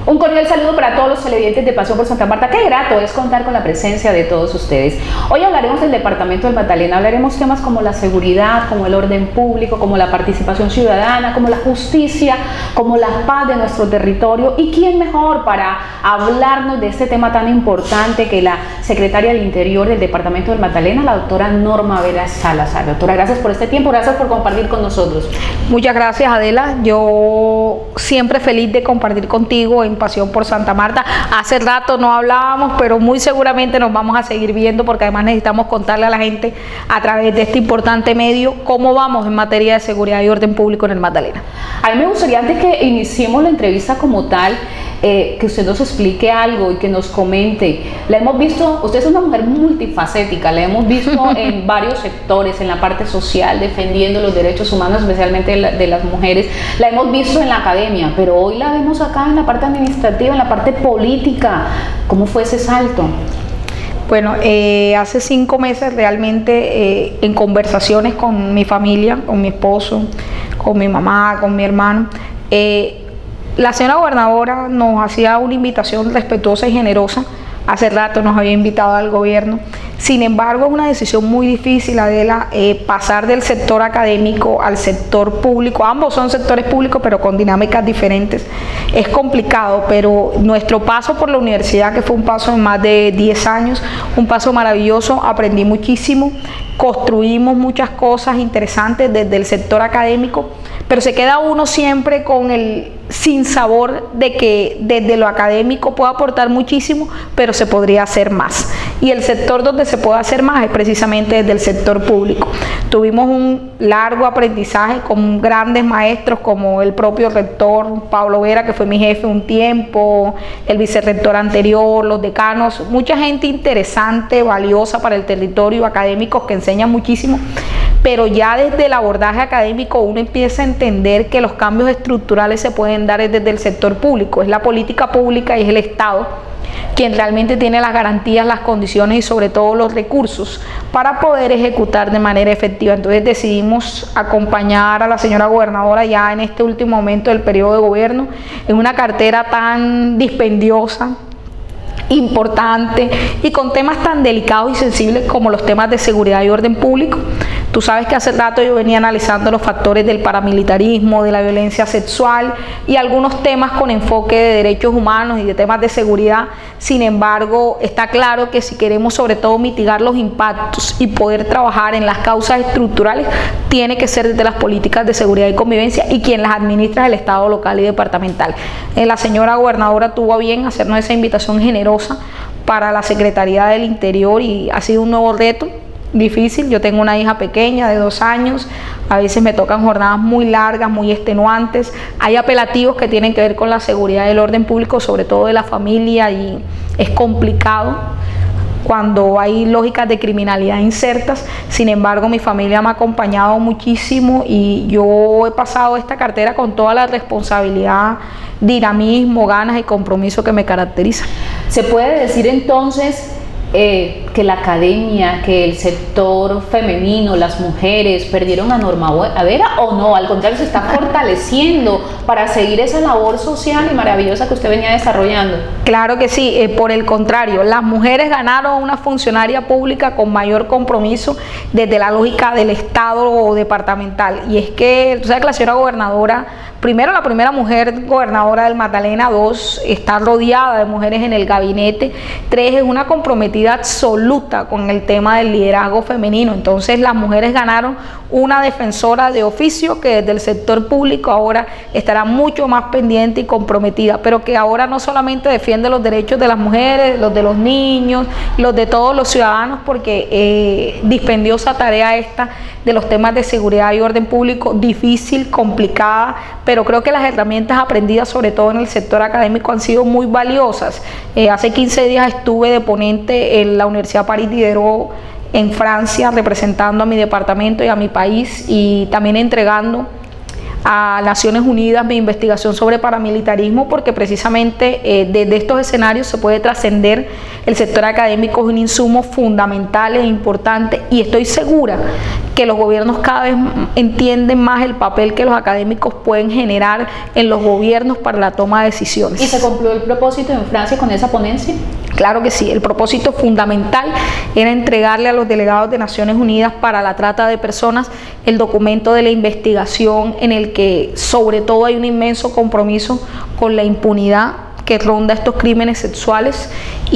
Un cordial saludo para todos los televidentes de Pasión por Santa Marta. Qué grato es contar con la presencia de todos ustedes. Hoy hablaremos del departamento del Magdalena, hablaremos temas como la seguridad, como el orden público, como la participación ciudadana, como la justicia, como la paz de nuestro territorio. ¿Y quién mejor para hablarnos de este tema tan importante que la secretaria del Interior del departamento del Magdalena, la doctora Norma Vera Salazar? Doctora, gracias por este tiempo, gracias por compartir con nosotros. Muchas gracias, Adela. Yo siempre feliz de compartir contigo en Pasión por Santa Marta. Hace rato no hablábamos, pero muy seguramente nos vamos a seguir viendo porque además necesitamos contarle a la gente a través de este importante medio cómo vamos en materia de seguridad y orden público en el Magdalena. A mí me gustaría, antes que iniciemos la entrevista como tal, que usted nos explique algo y que nos comente. La hemos visto, usted es una mujer multifacética, la hemos visto en varios sectores, en la parte social, defendiendo los derechos humanos, especialmente de las mujeres. La hemos visto en la academia, pero hoy la vemos acá en la parte administrativa, en la parte política. ¿Cómo fue ese salto? Bueno, hace 5 meses realmente en conversaciones con mi familia, con mi esposo, con mi mamá, con mi hermano, la señora gobernadora nos hacía una invitación respetuosa y generosa. Hace rato nos había invitado al gobierno. Sin embargo, es una decisión muy difícil, Adela, pasar del sector académico al sector público. Ambos son sectores públicos, pero con dinámicas diferentes. Es complicado, pero nuestro paso por la universidad, que fue un paso de más de 10 años, un paso maravilloso, aprendí muchísimo, construimos muchas cosas interesantes desde el sector académico, pero se queda uno siempre con el sinsabor de que desde lo académico puede aportar muchísimo, pero se podría hacer más. Y el sector donde se puede hacer más es precisamente desde el sector público. Tuvimos un largo aprendizaje con grandes maestros como el propio rector Pablo Vera, que fue mi jefe un tiempo, el vicerrector anterior, los decanos, mucha gente interesante, valiosa para el territorio, académicos que enseñan muchísimo. Pero ya desde el abordaje académico uno empieza a entender que los cambios estructurales se pueden dar desde el sector público. Es la política pública y es el Estado quien realmente tiene las garantías, las condiciones y sobre todo los recursos para poder ejecutar de manera efectiva. Entonces decidimos acompañar a la señora gobernadora ya en este último momento del periodo de gobierno en una cartera tan dispendiosa, importante y con temas tan delicados y sensibles como los temas de seguridad y orden público. Tú sabes que hace rato yo venía analizando los factores del paramilitarismo, de la violencia sexual y algunos temas con enfoque de derechos humanos y de temas de seguridad. Sin embargo, está claro que si queremos sobre todo mitigar los impactos y poder trabajar en las causas estructurales, tiene que ser desde las políticas de seguridad y convivencia, y quien las administra es el Estado local y departamental. La señora gobernadora tuvo a bien hacernos esa invitación generosa para la Secretaría del Interior y ha sido un nuevo reto. Difícil. Yo tengo una hija pequeña de 2 años, a veces me tocan jornadas muy largas, muy extenuantes, hay apelativos que tienen que ver con la seguridad y el orden público, sobre todo de la familia, y es complicado cuando hay lógicas de criminalidad insertas. Sin embargo, mi familia me ha acompañado muchísimo y yo he pasado esta cartera con toda la responsabilidad, dinamismo, ganas y compromiso que me caracteriza. ¿Se puede decir entonces que la academia, que el sector femenino, las mujeres perdieron a Norma Vera, o no? Al contrario, se está fortaleciendo para seguir esa labor social y maravillosa que usted venía desarrollando. Claro que sí, por el contrario, las mujeres ganaron una funcionaria pública con mayor compromiso desde la lógica del Estado departamental. Y es que, tú sabes que la señora gobernadora, primero, la primera mujer gobernadora del Magdalena; 2, está rodeada de mujeres en el gabinete; 3, es una comprometida absoluta con el tema del liderazgo femenino. Entonces las mujeres ganaron una defensora de oficio que desde el sector público ahora estará mucho más pendiente y comprometida, pero que ahora no solamente defiende los derechos de las mujeres, los de los niños, los de todos los ciudadanos, porque dispendiosa tarea esta de los temas de seguridad y orden público, difícil, complicada, pero creo que las herramientas aprendidas sobre todo en el sector académico han sido muy valiosas. Hace 15 días estuve de ponente en la Universidad Paris Diderot en Francia, representando a mi departamento y a mi país, y también entregando a Naciones Unidas mi investigación sobre paramilitarismo, porque precisamente desde estos escenarios se puede trascender. El sector académico es un insumo fundamental e importante, y estoy segura que los gobiernos cada vez entienden más el papel que los académicos pueden generar en los gobiernos para la toma de decisiones. ¿Y se cumplió el propósito en Francia con esa ponencia? Claro que sí, el propósito fundamental era entregarle a los delegados de Naciones Unidas para la trata de personas el documento de la investigación, en el que sobre todo hay un inmenso compromiso con la impunidad que ronda estos crímenes sexuales,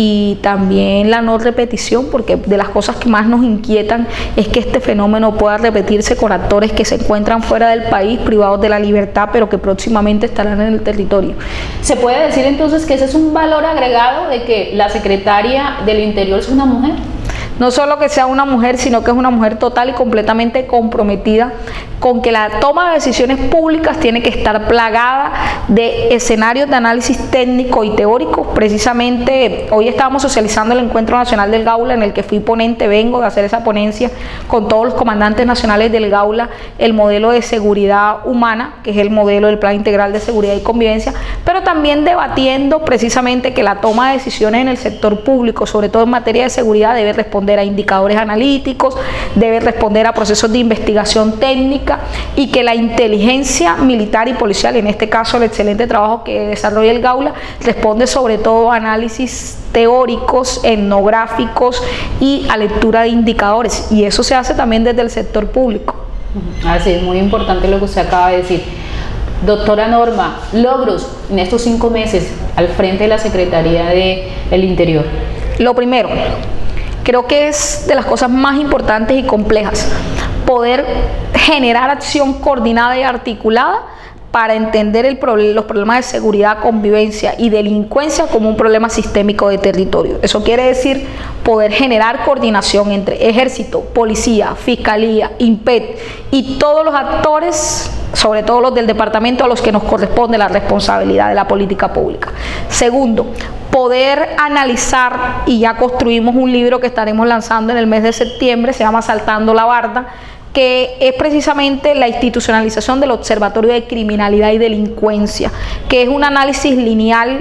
y también la no repetición, porque de las cosas que más nos inquietan es que este fenómeno pueda repetirse con actores que se encuentran fuera del país, privados de la libertad, pero que próximamente estarán en el territorio. ¿Se puede decir entonces que ese es un valor agregado de que la secretaria del Interior es una mujer? No solo que sea una mujer, sino que es una mujer total y completamente comprometida con que la toma de decisiones públicas tiene que estar plagada de escenarios de análisis técnico y teórico. Precisamente hoy estábamos socializando el Encuentro Nacional del Gaula, en el que fui ponente, vengo de hacer esa ponencia con todos los comandantes nacionales del Gaula, el modelo de seguridad humana, que es el modelo del Plan Integral de Seguridad y Convivencia, pero también debatiendo precisamente que la toma de decisiones en el sector público, sobre todo en materia de seguridad, debe responder a indicadores analíticos, debe responder a procesos de investigación técnica, y que la inteligencia militar y policial, en este caso el excelente trabajo que desarrolla el Gaula, responde sobre todo a análisis teóricos, etnográficos y a lectura de indicadores, y eso se hace también desde el sector público. Así es, muy importante lo que usted acaba de decir. Doctora Norma, logros en estos 5 meses al frente de la Secretaría del Interior. Lo primero, creo que es de las cosas más importantes y complejas poder generar acción coordinada y articulada para entender los problemas de seguridad, convivencia y delincuencia como un problema sistémico de territorio. Eso quiere decir poder generar coordinación entre ejército, policía, fiscalía, INPET y todos los actores, sobre todo los del departamento, a los que nos corresponde la responsabilidad de la política pública. Segundo, poder analizar, y ya construimos un libro que estaremos lanzando en el mes de septiembre, se llama Saltando la Barda, que es precisamente la institucionalización del Observatorio de Criminalidad y Delincuencia, que es un análisis lineal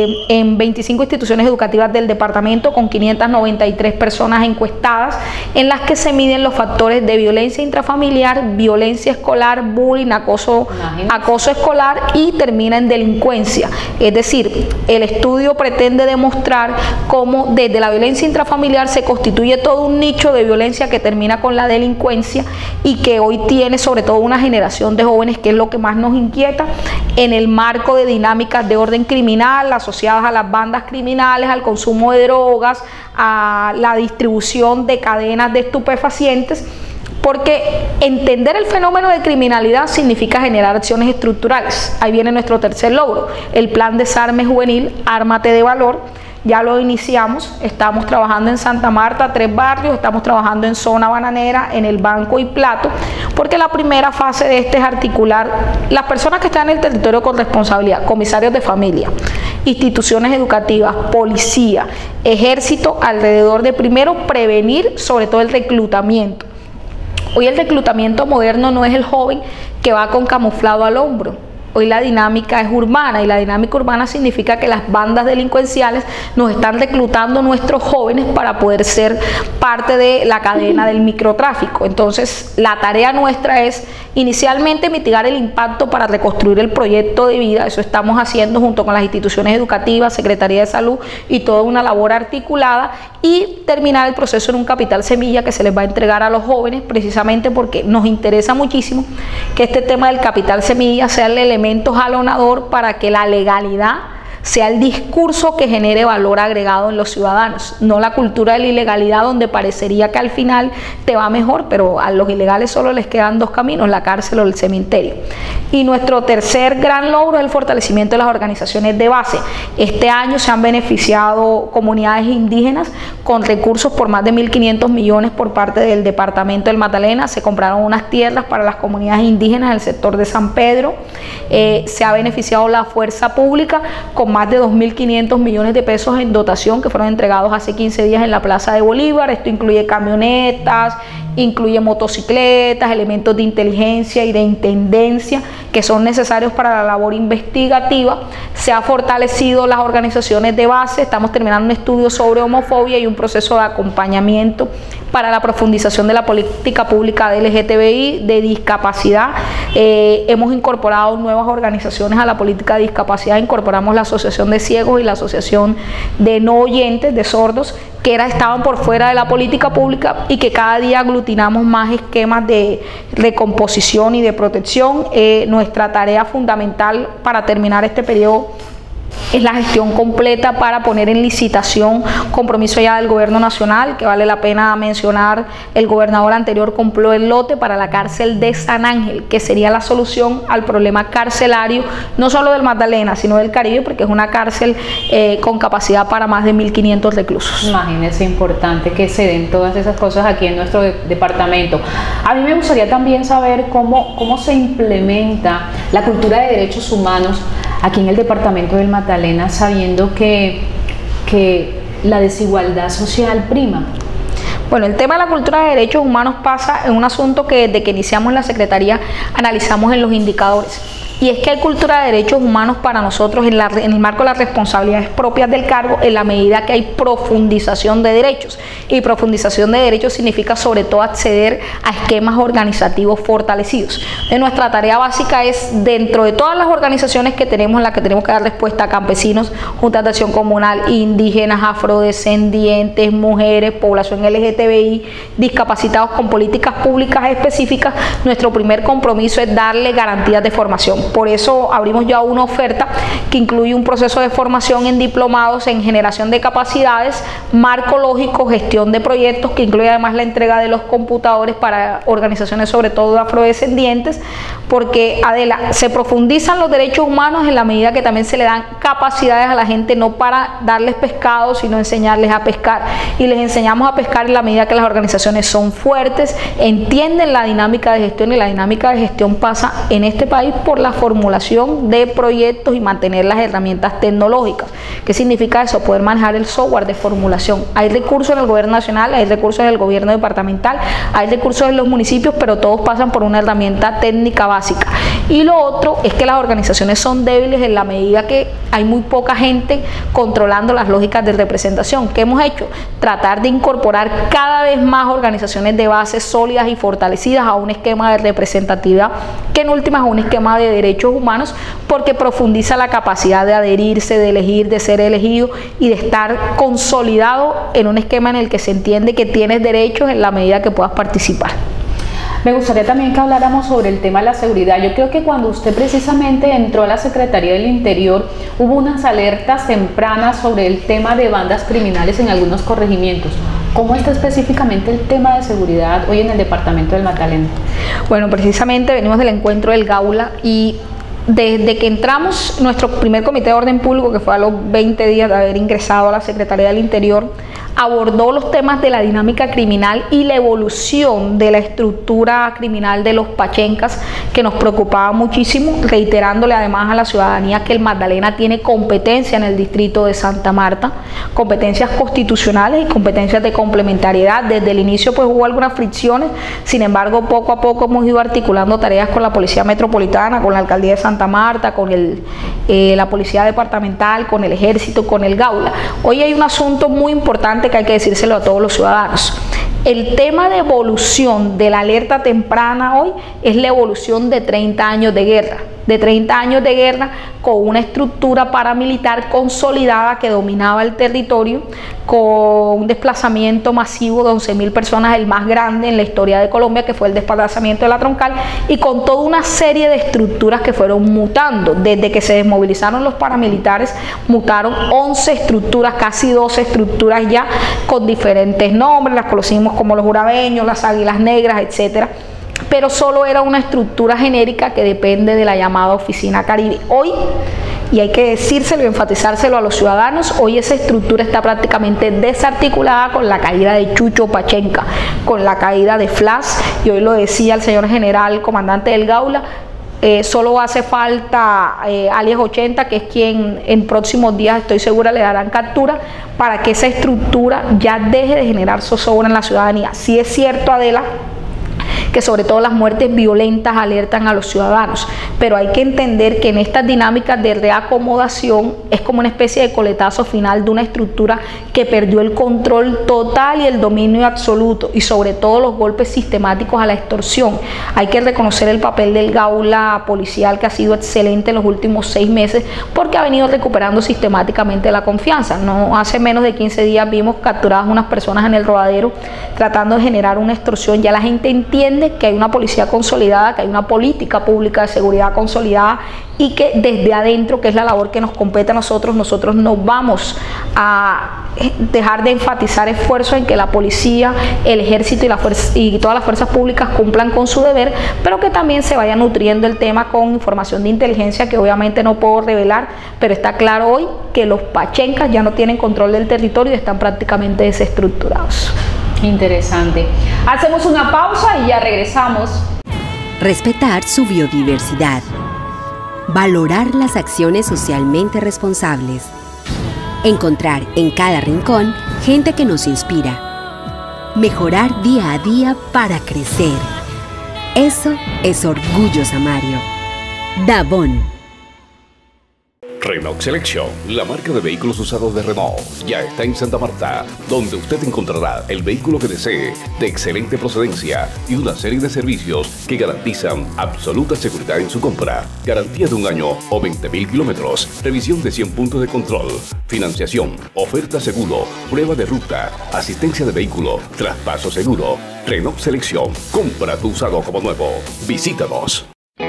en 25 instituciones educativas del departamento, con 593 personas encuestadas, en las que se miden los factores de violencia intrafamiliar, violencia escolar, bullying, acoso escolar, y termina en delincuencia. Es decir, el estudio pretende demostrar cómo desde la violencia intrafamiliar se constituye todo un nicho de violencia que termina con la delincuencia, y que hoy tiene sobre todo una generación de jóvenes, que es lo que más nos inquieta, en el marco de dinámicas de orden criminal asociadas a las bandas criminales, al consumo de drogas, a la distribución de cadenas de estupefacientes, porque entender el fenómeno de criminalidad significa generar acciones estructurales. Ahí viene nuestro tercer logro, el plan desarme juvenil Ármate de Valor. Ya lo iniciamos, estamos trabajando en Santa Marta, 3 barrios, estamos trabajando en Zona Bananera, en El Banco y Plato, porque la primera fase de este es articular las personas que están en el territorio con responsabilidad, comisarios de familia, instituciones educativas, policía, ejército, alrededor de primero prevenir sobre todo el reclutamiento. Hoy el reclutamiento moderno no es el joven que va con camuflado al hombro. Hoy la dinámica es urbana, y la dinámica urbana significa que las bandas delincuenciales nos están reclutando nuestros jóvenes para poder ser parte de la cadena del microtráfico. Entonces, la tarea nuestra es inicialmente mitigar el impacto para reconstruir el proyecto de vida. Eso estamos haciendo junto con las instituciones educativas, Secretaría de Salud y toda una labor articulada, y terminar el proceso en un capital semilla que se les va a entregar a los jóvenes, precisamente porque nos interesa muchísimo que este tema del capital semilla sea el elemento jalonador para que la legalidad sea el discurso que genere valor agregado en los ciudadanos, no la cultura de la ilegalidad, donde parecería que al final te va mejor, pero a los ilegales solo les quedan 2 caminos, la cárcel o el cementerio. Y nuestro tercer gran logro es el fortalecimiento de las organizaciones de base. Este año se han beneficiado comunidades indígenas con recursos por más de 1.500 millones por parte del departamento del Magdalena. Se compraron unas tierras para las comunidades indígenas del sector de San Pedro. Se ha beneficiado la fuerza pública con más de 2.500 millones de pesos en dotación, que fueron entregados hace 15 días en la Plaza de Bolívar. Esto incluye camionetas, incluye motocicletas, elementos de inteligencia y de intendencia, que son necesarios para la labor investigativa. Se ha fortalecido las organizaciones de base, estamos terminando un estudio sobre homofobia y un proceso de acompañamiento para la profundización de la política pública de LGTBI, de discapacidad. Hemos incorporado nuevas organizaciones a la política de discapacidad, incorporamos la Asociación de Ciegos y la Asociación de No Oyentes, de Sordos, que estaban por fuera de la política pública y que cada día aglutinamos más esquemas de recomposición y de protección. Nuestra tarea fundamental para terminar este periodo es la gestión completa para poner en licitación, compromiso ya del gobierno nacional, que vale la pena mencionar, el gobernador anterior compró el lote para la cárcel de San Ángel, que sería la solución al problema carcelario, no solo del Magdalena, sino del Caribe, porque es una cárcel con capacidad para más de 1.500 reclusos. Imagínense, importante que se den todas esas cosas aquí en nuestro departamento. A mí me gustaría también saber cómo se implementa la cultura de derechos humanos aquí en el departamento del Magdalena, sabiendo que la desigualdad social prima. Bueno, el tema de la cultura de derechos humanos pasa en un asunto que desde que iniciamos la Secretaría analizamos en los indicadores. Y es que hay cultura de derechos humanos para nosotros en el marco de las responsabilidades propias del cargo, en la medida que hay profundización de derechos. Y profundización de derechos significa sobre todo acceder a esquemas organizativos fortalecidos. Nuestra tarea básica es, dentro de todas las organizaciones que tenemos, en las que tenemos que dar respuesta a campesinos, juntas de acción comunal, indígenas, afrodescendientes, mujeres, población LGTBI, discapacitados, con políticas públicas específicas, nuestro primer compromiso es darle garantías de formación. Por eso abrimos ya una oferta que incluye un proceso de formación en diplomados en generación de capacidades, marco lógico, gestión de proyectos, que incluye además la entrega de los computadores para organizaciones sobre todo afrodescendientes, porque, Adela, se profundizan los derechos humanos en la medida que también se le dan capacidades a la gente, no para darles pescado, sino enseñarles a pescar. Y les enseñamos a pescar en la medida que las organizaciones son fuertes, entienden la dinámica de gestión, y la dinámica de gestión pasa en este país por la formulación de proyectos y mantener las herramientas tecnológicas. ¿Qué significa eso? Poder manejar el software de formulación. Hay recursos en el gobierno nacional, hay recursos en el gobierno departamental, hay recursos en los municipios, pero todos pasan por una herramienta técnica básica. Y lo otro es que las organizaciones son débiles en la medida que hay muy poca gente controlando las lógicas de representación. ¿Qué hemos hecho? Tratar de incorporar cada vez más organizaciones de base sólidas y fortalecidas a un esquema de representatividad, que en últimas a un esquema de derechos humanos, porque profundiza la capacidad de adherirse, de elegir, de ser elegido y de estar consolidado en un esquema en el que se entiende que tienes derechos en la medida que puedas participar. Me gustaría también que habláramos sobre el tema de la seguridad. Yo creo que cuando usted precisamente entró a la Secretaría del Interior, hubo unas alertas tempranas sobre el tema de bandas criminales en algunos corregimientos. ¿Cómo está específicamente el tema de seguridad hoy en el departamento del Magdalena? Bueno, precisamente venimos del encuentro del Gaula y desde que entramos, nuestro primer comité de orden público, que fue a los 20 días de haber ingresado a la Secretaría del Interior, abordó los temas de la dinámica criminal y la evolución de la estructura criminal de los pachencas, que nos preocupaba muchísimo, reiterándole además a la ciudadanía que el Magdalena tiene competencia en el distrito de Santa Marta, competencias constitucionales y competencias de complementariedad. Desde el inicio pues hubo algunas fricciones, sin embargo poco a poco hemos ido articulando tareas con la Policía Metropolitana, con la Alcaldía de Santa Marta, con la Policía Departamental, con el Ejército, con el Gaula. Hoy hay un asunto muy importante que hay que decírselo a todos los ciudadanos. El tema de evolución de la alerta temprana hoy es la evolución de 30 años de guerra. De 30 años de guerra con una estructura paramilitar consolidada que dominaba el territorio, con un desplazamiento masivo de 11.000 personas, el más grande en la historia de Colombia, que fue el desplazamiento de la Troncal, y con toda una serie de estructuras que fueron mutando. Desde que se desmovilizaron los paramilitares, mutaron 11 estructuras, casi 12 estructuras ya, con diferentes nombres, las conocimos como los jurabeños, las águilas negras, etcétera. Pero solo era una estructura genérica que depende de la llamada Oficina Caribe. Hoy, y hay que decírselo y enfatizárselo a los ciudadanos, hoy esa estructura está prácticamente desarticulada con la caída de Chucho Pachenca, con la caída de Flas, y hoy lo decía el señor general comandante del Gaula, solo hace falta alias 80, que es quien en próximos días estoy segura le darán captura, para que esa estructura ya deje de generar zozobra en la ciudadanía. Sí es cierto, Adela, que sobre todo las muertes violentas alertan a los ciudadanos, pero hay que entender que en estas dinámicas de reacomodación es como una especie de coletazo final de una estructura que perdió el control total y el dominio absoluto, y sobre todo los golpes sistemáticos a la extorsión. Hay que reconocer el papel del Gaula policial, que ha sido excelente en los últimos 6 meses porque ha venido recuperando sistemáticamente la confianza. No hace menos de 15 días vimos capturadas unas personas en el Rodadero tratando de generar una extorsión. Ya la gente entiende que hay una policía consolidada, que hay una política pública de seguridad consolidada, y que desde adentro, que es la labor que nos compete a nosotros no vamos a dejar de enfatizar esfuerzos en que la policía, el ejército y todas las fuerzas públicas cumplan con su deber, pero que también se vaya nutriendo el tema con información de inteligencia que obviamente no puedo revelar, pero está claro hoy que los pachencas ya no tienen control del territorio y están prácticamente desestructurados. Interesante. Hacemos una pausa y ya regresamos. Respetar su biodiversidad. Valorar las acciones socialmente responsables. Encontrar en cada rincón gente que nos inspira. Mejorar día a día para crecer. Eso es Orgullo Samario. Davón. Renault Selección, la marca de vehículos usados de Renault, ya está en Santa Marta, donde usted encontrará el vehículo que desee, de excelente procedencia y una serie de servicios que garantizan absoluta seguridad en su compra. Garantía de 1 año o 20.000 kilómetros, revisión de 100 puntos de control, financiación, oferta seguro, prueba de ruta, asistencia de vehículo, traspaso seguro. Renault Selección, compra tu usado como nuevo. Visítanos.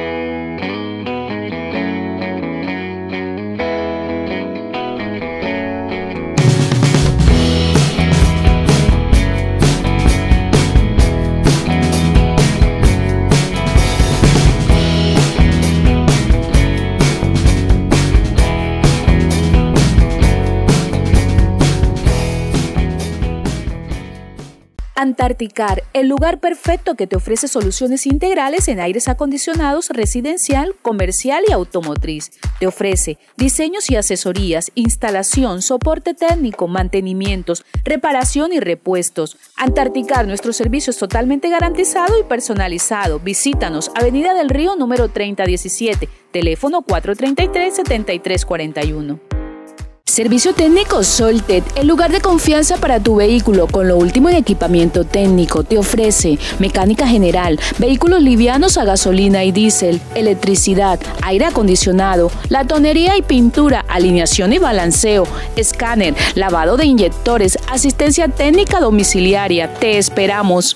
Antarticar, el lugar perfecto que te ofrece soluciones integrales en aires acondicionados residencial, comercial y automotriz. Te ofrece diseños y asesorías, instalación, soporte técnico, mantenimientos, reparación y repuestos. Antarticar, nuestro servicio es totalmente garantizado y personalizado. Visítanos, Avenida del Río número 3017, teléfono 433-7341. Servicio técnico Soltet, el lugar de confianza para tu vehículo con lo último en equipamiento técnico. Te ofrece mecánica general, vehículos livianos a gasolina y diésel, electricidad, aire acondicionado, latonería y pintura, alineación y balanceo, escáner, lavado de inyectores, asistencia técnica domiciliaria. Te esperamos.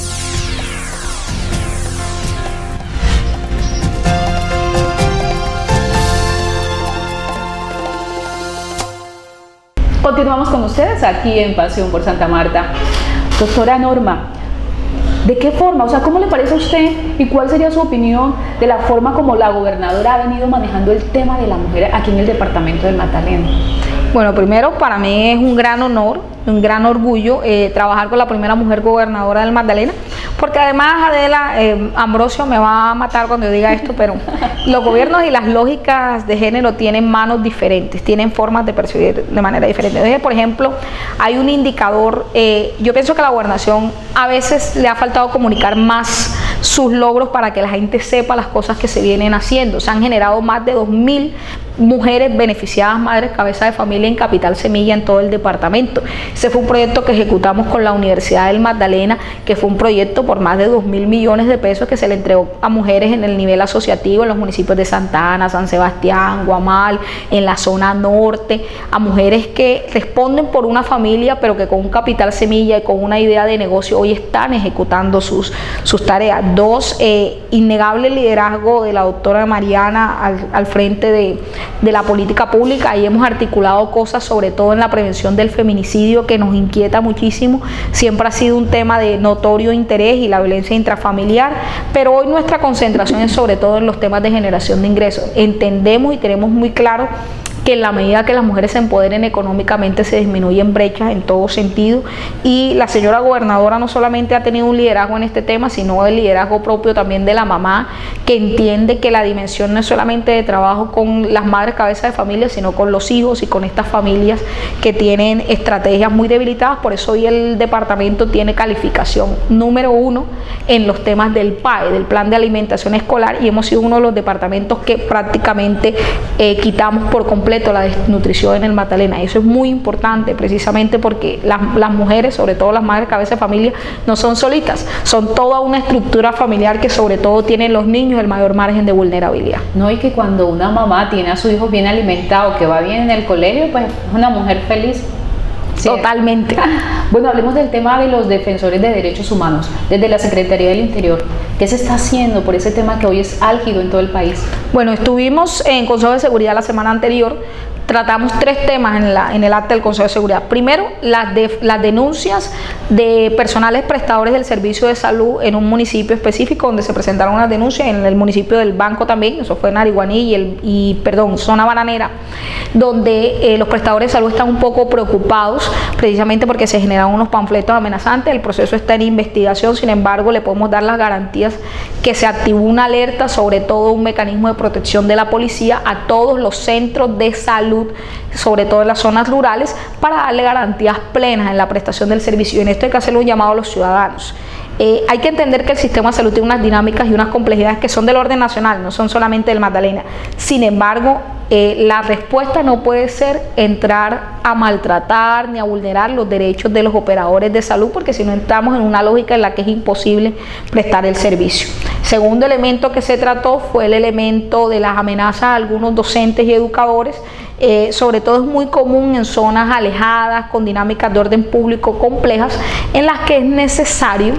Continuamos con ustedes aquí en Pasión por Santa Marta. Doctora Norma, ¿de qué forma, cómo le parece a usted y cuál sería su opinión de la forma como la gobernadora ha venido manejando el tema de la mujer aquí en el departamento del Magdalena? Bueno, primero para mí es un gran honor, un gran orgullo trabajar con la primera mujer gobernadora del Magdalena, porque además Adela, Ambrosio me va a matar cuando yo diga esto, pero los gobiernos y las lógicas de género tienen manos diferentes, tienen formas de percibir de manera diferente. Entonces, por ejemplo, hay un indicador, yo pienso que a la gobernación a veces le ha faltado comunicar más sus logros para que la gente sepa las cosas que se vienen haciendo. Se han generado más de 2.000 mujeres beneficiadas, madres cabeza de familia en Capital Semilla en todo el departamento. Ese fue un proyecto que ejecutamos con la Universidad del Magdalena, que fue un proyecto por más de 2.000 millones de pesos que se le entregó a mujeres en el nivel asociativo en los municipios de Santa Ana, San Sebastián, Guamal, en la zona norte, a mujeres que responden por una familia pero que con un Capital Semilla y con una idea de negocio hoy están ejecutando sus tareas. 2, innegable liderazgo de la doctora Mariana al frente de la política pública. Ahí hemos articulado cosas sobre todo en la prevención del feminicidio que nos inquieta muchísimo, siempre ha sido un tema de notorio interés, y la violencia intrafamiliar, pero hoy nuestra concentración es sobre todo en los temas de generación de ingresos. Entendemos y tenemos muy claro que en la medida que las mujeres se empoderen económicamente se disminuyen brechas en todo sentido, y la señora gobernadora no solamente ha tenido un liderazgo en este tema, sino el liderazgo propio también de la mamá, que entiende que la dimensión no es solamente de trabajo con las madres cabezas de familia, sino con los hijos y con estas familias que tienen estrategias muy debilitadas. Por eso hoy el departamento tiene calificación número 1 en los temas del PAE, del Plan de Alimentación Escolar, y hemos sido uno de los departamentos que prácticamente quitamos por completo la desnutrición en el Magdalena. Eso es muy importante, precisamente porque las mujeres, sobre todo las madres cabeza de familia, no son solitas, son toda una estructura familiar que sobre todo tienen los niños el mayor margen de vulnerabilidad. No, y que cuando una mamá tiene a su hijo bien alimentado, que va bien en el colegio, pues es una mujer feliz. Sí. Totalmente. Bueno, hablemos del tema de los defensores de derechos humanos. Desde la Secretaría del Interior, ¿qué se está haciendo por ese tema que hoy es álgido en todo el país? Bueno, estuvimos en Consejo de Seguridad la semana anterior. Tratamos 3 temas en el acta del Consejo de Seguridad. Primero, las denuncias de personales prestadores del servicio de salud en un municipio específico, donde se presentaron unas denuncias, en el municipio del Banco también, eso fue en Ariguaní zona bananera, donde los prestadores de salud están un poco preocupados, precisamente porque se generaron unos panfletos amenazantes. El proceso está en investigación, sin embargo, le podemos dar las garantías que se activó una alerta, sobre todo un mecanismo de protección de la policía a todos los centros de salud, sobre todo en las zonas rurales, para darle garantías plenas en la prestación del servicio. Y en esto hay que hacerle un llamado a los ciudadanos. Hay que entender que el sistema de salud tiene unas dinámicas y unas complejidades que son del orden nacional, no son solamente del Magdalena. Sin embargo, la respuesta no puede ser entrar a maltratar ni a vulnerar los derechos de los operadores de salud, porque si no entramos en una lógica en la que es imposible prestar el servicio. Segundo elemento que se trató fue el elemento de las amenazas a algunos docentes y educadores. Sobre todo es muy común en zonas alejadas, con dinámicas de orden público complejas, en las que es necesario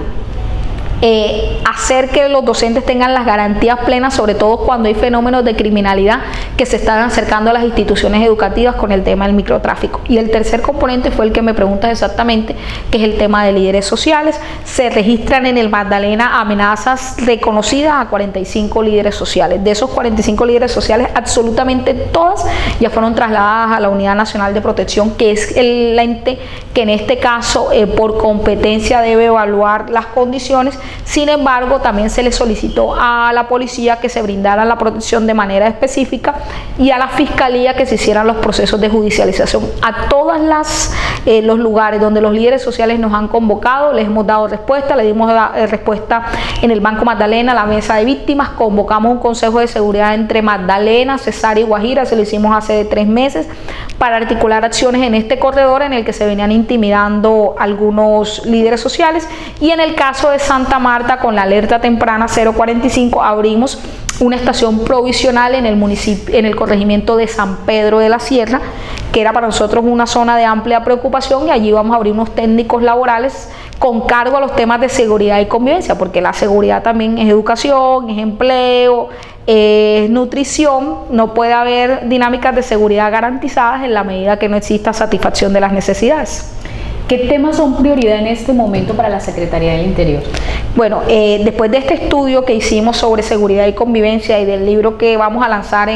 hacer que los docentes tengan las garantías plenas, sobre todo cuando hay fenómenos de criminalidad que se están acercando a las instituciones educativas con el tema del microtráfico. Y el tercer componente fue el que me preguntas exactamente, que es el tema de líderes sociales. Se registran en el Magdalena amenazas reconocidas a 45 líderes sociales. De esos 45 líderes sociales, absolutamente todas ya fueron trasladadas a la Unidad Nacional de Protección, que es el ente que en este caso por competencia debe evaluar las condiciones. Sin embargo, también se le solicitó a la policía que se brindara la protección de manera específica, y a la fiscalía que se hicieran los procesos de judicialización. A todos los lugares donde los líderes sociales nos han convocado, les hemos dado respuesta. Le dimos respuesta en el Banco Magdalena, la mesa de víctimas. Convocamos un consejo de seguridad entre Magdalena, Cesar y Guajira, se lo hicimos hace 3 meses, para articular acciones en este corredor en el que se venían intimidando algunos líderes sociales. Y en el caso de Santa Marta, con la alerta temprana 045, abrimos una estación provisional en el municipio, en el corregimiento de San Pedro de la Sierra, que era para nosotros una zona de amplia preocupación, y allí vamos a abrir unos técnicos laborales con cargo a los temas de seguridad y convivencia, porque la seguridad también es educación, es empleo, es nutrición. No puede haber dinámicas de seguridad garantizadas en la medida que no exista satisfacción de las necesidades. ¿Qué temas son prioridad en este momento para la Secretaría del Interior? Bueno, después de este estudio que hicimos sobre seguridad y convivencia, y del libro que vamos a lanzar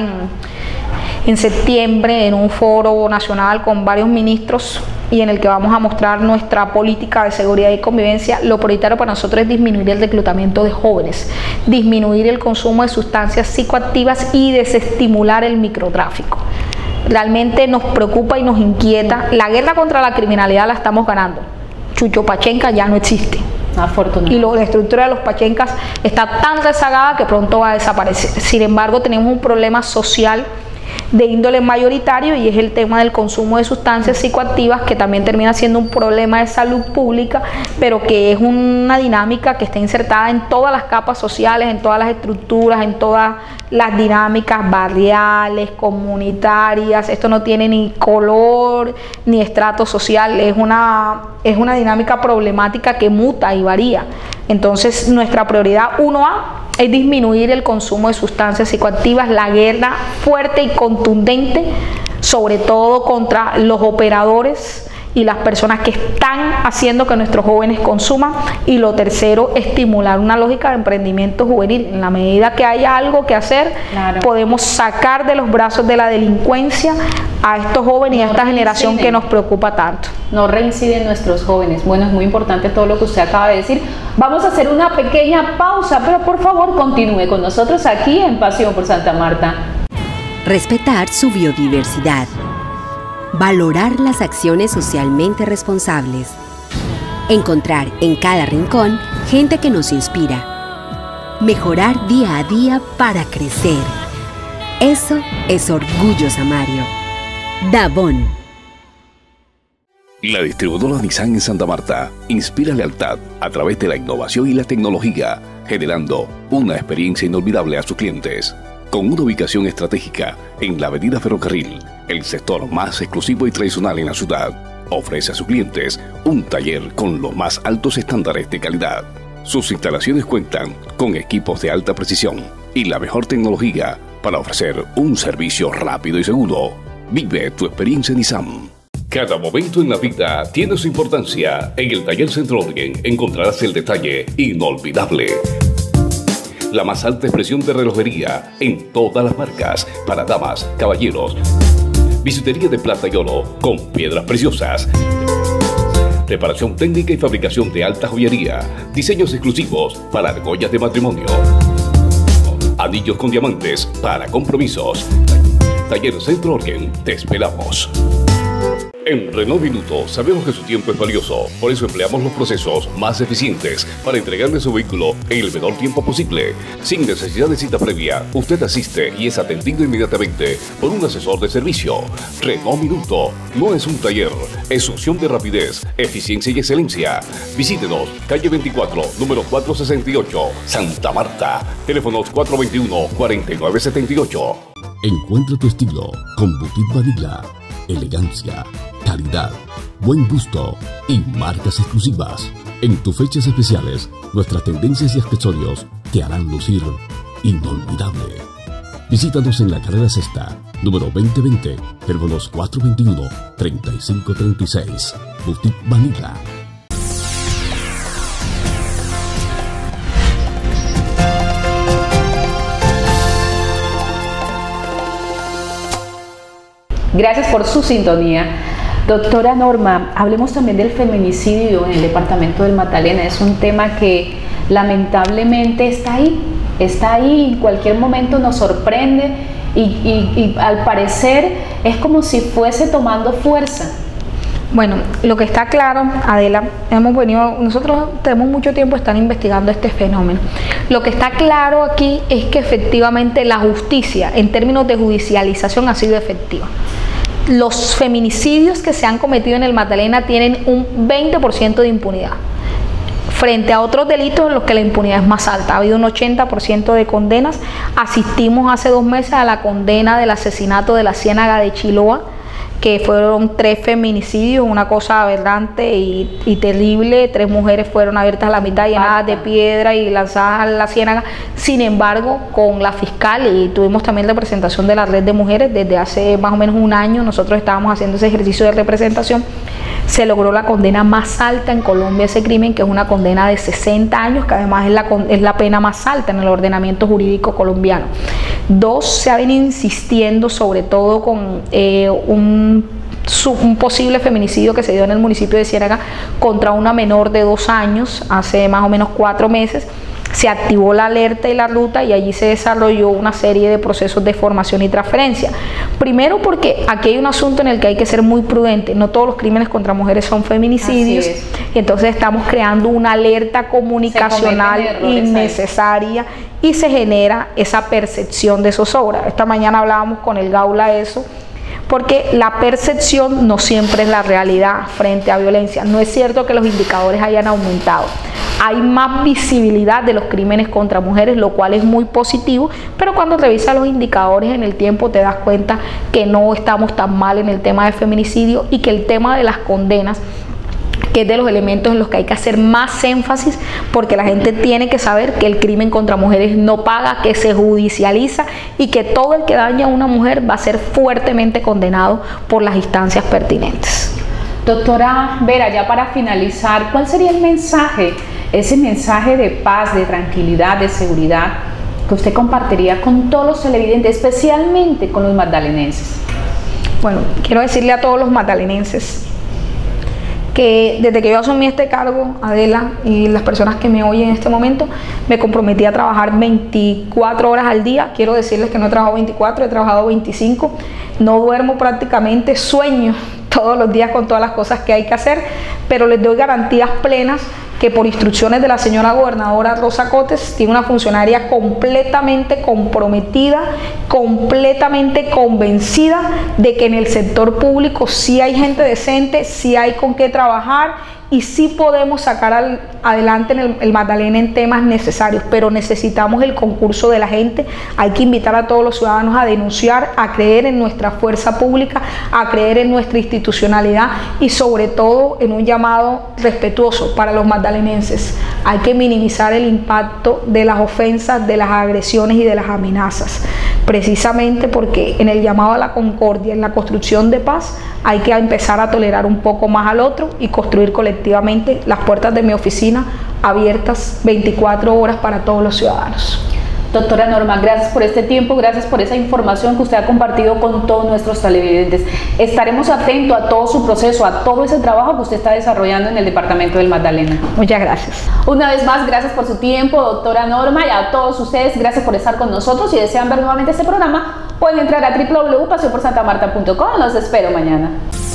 en septiembre en un foro nacional con varios ministros, y en el que vamos a mostrar nuestra política de seguridad y convivencia, lo prioritario para nosotros es disminuir el reclutamiento de jóvenes, disminuir el consumo de sustancias psicoactivas y desestimular el microtráfico. Realmente nos preocupa y nos inquieta. La guerra contra la criminalidad la estamos ganando. Chucho Pachenca ya no existe. Afortunadamente. Y la estructura de los pachencas está tan rezagada que pronto va a desaparecer. Sin embargo, tenemos un problema social de índole mayoritario, y es el tema del consumo de sustancias psicoactivas, que también termina siendo un problema de salud pública, pero que es una dinámica que está insertada en todas las capas sociales, en todas las estructuras, en todas las dinámicas barriales, comunitarias. Esto no tiene ni color ni estrato social, es una dinámica problemática que muta y varía. Entonces, nuestra prioridad 1A es disminuir el consumo de sustancias psicoactivas, la guerra fuerte y contundente, sobre todo contra los operadores y las personas que están haciendo que nuestros jóvenes consuman. Y lo tercero, estimular una lógica de emprendimiento juvenil. En la medida que haya algo que hacer, claro, podemos sacar de los brazos de la delincuencia a estos jóvenes y a esta generación que nos preocupa tanto. No reinciden nuestros jóvenes. Bueno, es muy importante todo lo que usted acaba de decir. Vamos a hacer una pequeña pausa, pero por favor continúe con nosotros aquí en Pasión por Santa Marta. Respetar su biodiversidad. Valorar las acciones socialmente responsables. Encontrar en cada rincón gente que nos inspira. Mejorar día a día para crecer. Eso es orgullo samario. Davón. La distribuidora Nissan en Santa Marta inspira lealtad a través de la innovación y la tecnología, generando una experiencia inolvidable a sus clientes. Con una ubicación estratégica en la avenida Ferrocarril, el sector más exclusivo y tradicional en la ciudad, ofrece a sus clientes un taller con los más altos estándares de calidad. Sus instalaciones cuentan con equipos de alta precisión y la mejor tecnología para ofrecer un servicio rápido y seguro. Vive tu experiencia Nissan. Cada momento en la vida tiene su importancia. En el Taller Centro Orgen encontrarás el detalle inolvidable. La más alta expresión de relojería en todas las marcas para damas, caballeros. Bisutería de plata y oro con piedras preciosas. Reparación técnica y fabricación de alta joyería. Diseños exclusivos para argollas de matrimonio. Anillos con diamantes para compromisos. Taller Centro Orgen, te esperamos. En Renault Minuto sabemos que su tiempo es valioso, por eso empleamos los procesos más eficientes para entregarle su vehículo en el menor tiempo posible. Sin necesidad de cita previa, usted asiste y es atendido inmediatamente por un asesor de servicio. Renault Minuto no es un taller, es opción de rapidez, eficiencia y excelencia. Visítenos, calle 24, número 468, Santa Marta. Teléfonos 421-4978. Encuentra tu estilo con Boutique Vanilla. Elegancia, calidad, buen gusto y marcas exclusivas. En tus fechas especiales, nuestras tendencias y accesorios te harán lucir inolvidable. Visítanos en la carrera sexta, número 2020, teléfonos 421-3536. Boutique Vanilla. Gracias por su sintonía. Doctora Norma, hablemos también del feminicidio en el departamento del Magdalena. Es un tema que lamentablemente está ahí, en cualquier momento nos sorprende y al parecer es como si fuese tomando fuerza. Bueno, lo que está claro, Adela, nosotros tenemos mucho tiempo estar investigando este fenómeno. Lo que está claro aquí es que efectivamente la justicia, en términos de judicialización, ha sido efectiva. Los feminicidios que se han cometido en el Magdalena tienen un 20% de impunidad, frente a otros delitos en los que la impunidad es más alta. Ha habido un 80% de condenas. Asistimos hace 2 meses a la condena del asesinato de la Ciénaga de Chiloa, que fueron 3 feminicidios, una cosa aberrante y terrible. 3 mujeres fueron abiertas a la mitad, llenadas de piedra y lanzadas a la ciénaga. Sin embargo, con la fiscal, y tuvimos también la representación de la red de mujeres, desde hace más o menos un año nosotros estábamos haciendo ese ejercicio de representación, se logró la condena más alta en Colombia a ese crimen, que es una condena de 60 años, que además es la pena más alta en el ordenamiento jurídico colombiano. 2, se ha venido insistiendo sobre todo con un posible feminicidio que se dio en el municipio de Ciénaga contra una menor de 2 años, hace más o menos 4 meses. Se activó la alerta y la ruta y allí se desarrolló una serie de procesos de formación y transferencia. Primero porque aquí hay un asunto en el que hay que ser muy prudente. No todos los crímenes contra mujeres son feminicidios. Y entonces estamos creando una alerta comunicacional innecesaria y se genera esa percepción de zozobra. Esta mañana hablábamos con el Gaula eso, porque la percepción no siempre es la realidad frente a violencia. No es cierto que los indicadores hayan aumentado. Hay más visibilidad de los crímenes contra mujeres, lo cual es muy positivo, pero cuando revisas los indicadores en el tiempo te das cuenta que no estamos tan mal en el tema de feminicidio y que el tema de las condenas, que es de los elementos en los que hay que hacer más énfasis, porque la gente tiene que saber que el crimen contra mujeres no paga, que se judicializa y que todo el que daña a una mujer va a ser fuertemente condenado por las instancias pertinentes. Doctora Vera, ya para finalizar, ¿cuál sería el mensaje, ese mensaje de paz, de tranquilidad, de seguridad que usted compartiría con todos los televidentes, especialmente con los magdalenenses? Bueno, quiero decirle a todos los magdalenenses que desde que yo asumí este cargo, Adela, y las personas que me oyen en este momento, me comprometí a trabajar 24 horas al día. Quiero decirles que no he trabajado 24, he trabajado 25. No duermo prácticamente, sueño todos los días con todas las cosas que hay que hacer, pero les doy garantías plenas que por instrucciones de la señora gobernadora Rosa Cotes, tiene una funcionaria completamente comprometida, completamente convencida de que en el sector público sí hay gente decente, sí hay con qué trabajar y sí podemos sacar adelante en el Magdalena en temas necesarios, pero necesitamos el concurso de la gente. Hay que invitar a todos los ciudadanos a denunciar, a creer en nuestra fuerza pública, a creer en nuestra institucionalidad y sobre todo en un llamado respetuoso para los magdalenenses. Hay que minimizar el impacto de las ofensas, de las agresiones y de las amenazas, precisamente porque en el llamado a la concordia, en la construcción de paz, hay que empezar a tolerar un poco más al otro y construir colectivamente las puertas de mi oficina abiertas 24 horas para todos los ciudadanos. Doctora Norma, gracias por este tiempo, gracias por esa información que usted ha compartido con todos nuestros televidentes. Estaremos atentos a todo su proceso, a todo ese trabajo que usted está desarrollando en el departamento del Magdalena. Muchas gracias. Una vez más, gracias por su tiempo, doctora Norma, y a todos ustedes, gracias por estar con nosotros. Si desean ver nuevamente este programa, pueden entrar a www.paseoporsantamarta.com. Los espero mañana.